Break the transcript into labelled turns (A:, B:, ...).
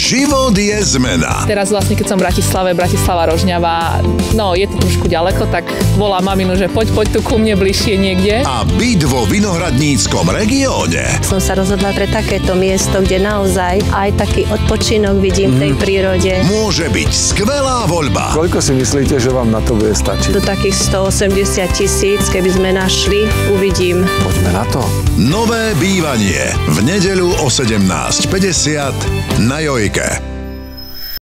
A: Život je zmena.
B: Teraz vlastne, keď som v Bratislave, Bratislava Rožňava, no je to trošku ďaleko, tak volá maminu, že poď tu ku mne bližšie niekde.
A: A byť vo Vinohradníckom regióne.
C: Som sa rozhodla pre takéto miesto, kde naozaj aj taký odpočinok vidím v tej prírode.
A: Môže byť skvelá voľba.
D: Koľko si myslíte, že vám na to bude stačiť?
C: Do takých 180 000, keby sme našli, uvidím.
D: Poďme na to.
A: Nové bývanie v nedeľu o 17:50 na Jojke.